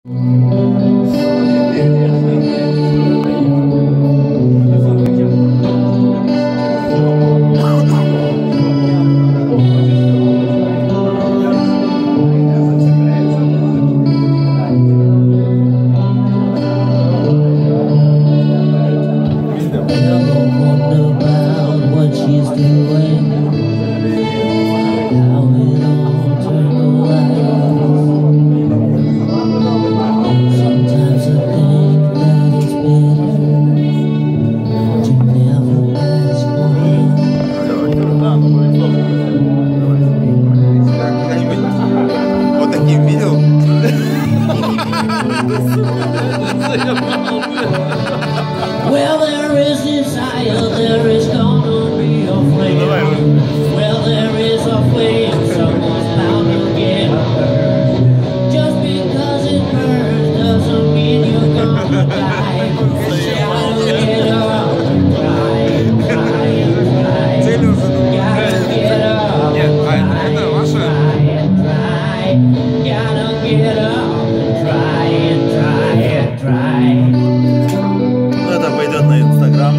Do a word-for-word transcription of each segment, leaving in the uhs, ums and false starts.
Well, there is desire, there is gonna be a flame. Well, there is a flame, someone's bound to get hurt. Just because it burns doesn't mean you're gonna die. Gotta get up and try and try and try. Gotta get up and try and try and try. Gotta get up and try and try and try. Это пойдет на Инстаграм.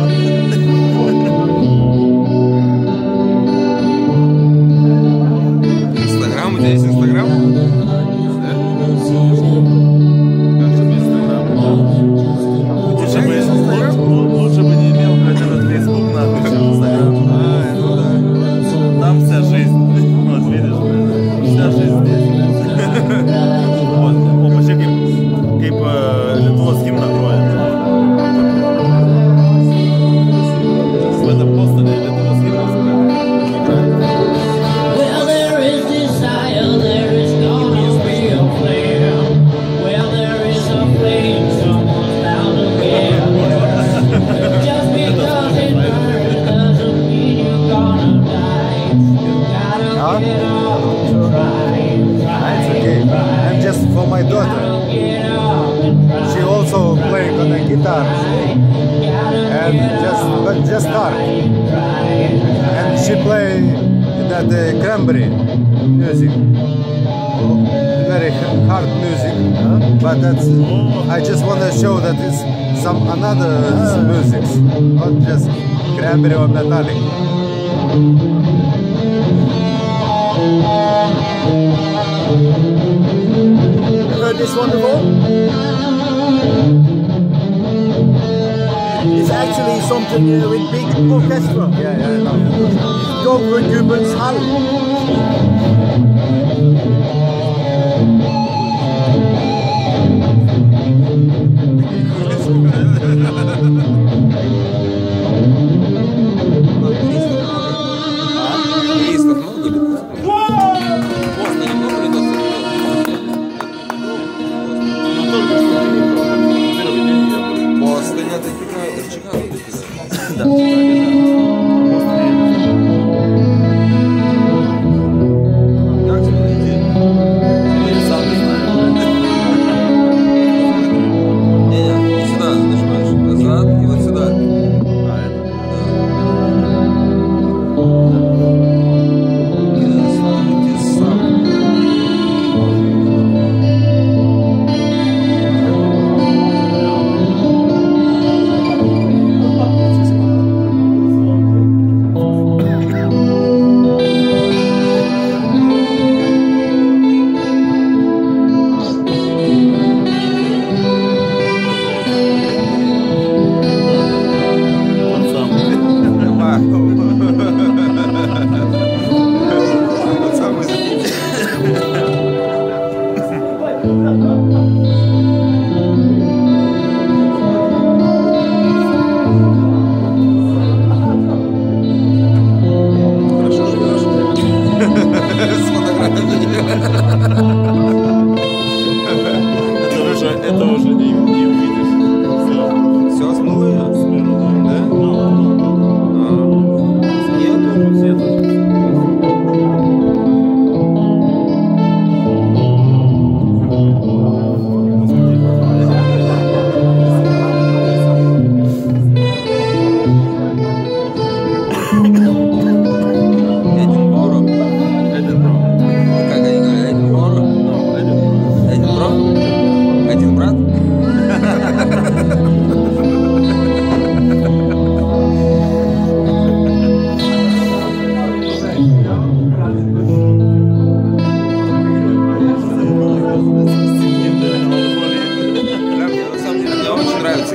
Инстаграм? У тебя есть Инстаграм? Да? Как же без Инстаграма? Лучше бы, лучше бы не имел хотя бы Фейсбук, нахуй, чем Инстаграм. А, ну да. Там вся жизнь. Вот видишь, вся жизнь здесь. Вот, о, почти kaip, kaip Lietuvos himną groja. В этом постеле Lietuvos himnas играет. Well, there is desire, there is gonna be a flame. Well, there is a flame, someone's bound to get hurt. Just because it burns doesn't mean you're gonna die. You gotta get up and try and try It's okay. and try. I'm just for my daughter. Get up and try. She also playing on the guitar and just but just hard. And she play that uh, cranberry music, very hard music. But that's I just want to show that it's some another music, not just cranberry or metallic. You heard this one before? It's actually something uh, with big orchestra. Yeah, yeah, I know. Dovre Gubbens Hall. Туристов много ли? Просто немного ли тут? Просто я так в Чикаго Как тебе найти? Я сам не знаю. Не, не сюда нажимаешь. Назад и вот сюда. А, это? Хорошо живешь? С фотографией. Это уже, это уже не, не увидишь. Все. Все, смыло ее? Да? А. Нету? Нету. Эдинборо. Эдинбург. Как они говорят, Эдинборо?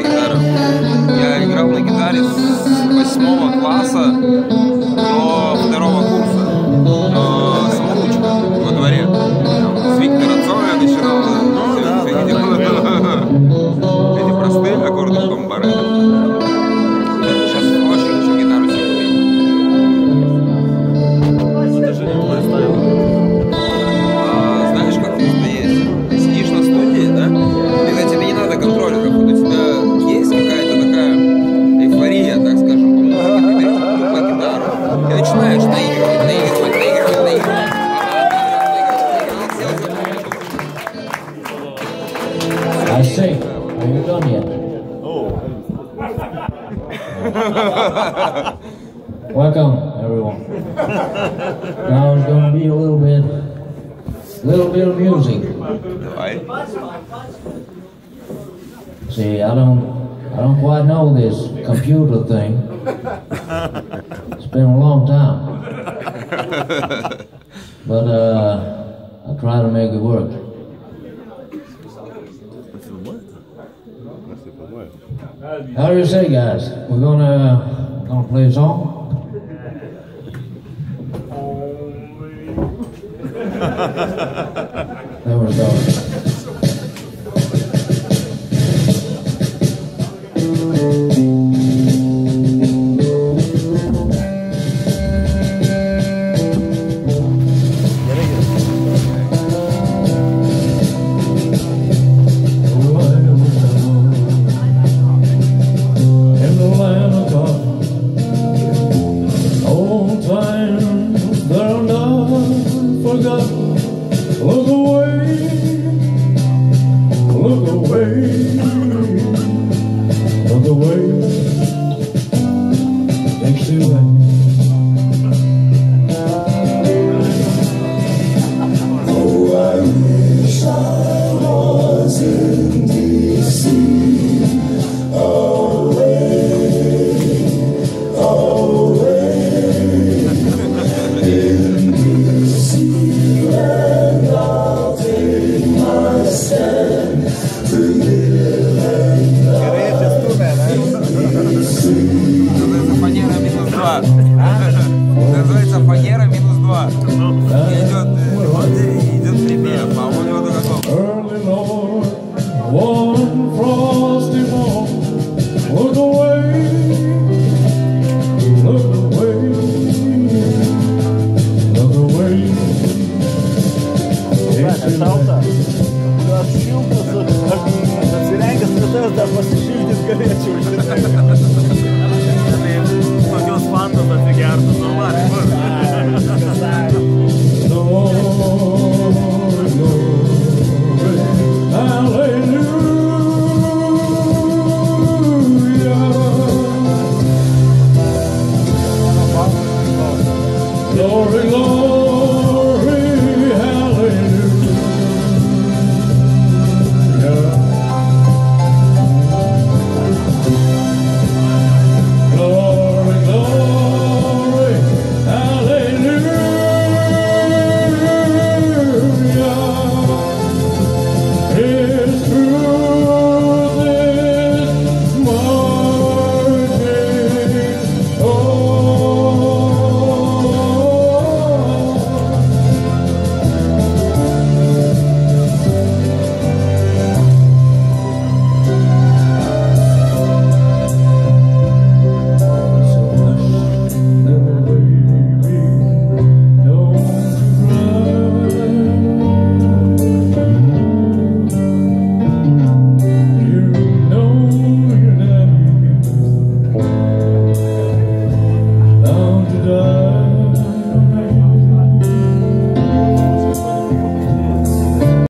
научился гитаре. Я играл на гитаре с восьмого класса до второго курса. Но самоучка во дворе. Там, с Виктора Цоя начинал. Ну, все, да, все да, эти, да, эти простые аккорды бомбары. Сейчас очень хочу гитару себе купить. Это же не твой стайл. А, знаешь, как это есть? Ты сидишь на студии, да? Когда тебе не надо контроллеров, вот у тебя есть какая-то такая эйфория, так скажем, по-моему, ты берешь тупо гитару и начинаешь наигрывать, наигрывать, наигрывать, наигрывать. I see. Are you done yet? Oh. Welcome, everyone. Now it's going to be a little bit, little bit of music. Давай. See, I don't, I don't quite know this computer thing. It's been a long time, but uh, I'll try to make it work. How do you say, guys? We're gonna gonna play a song.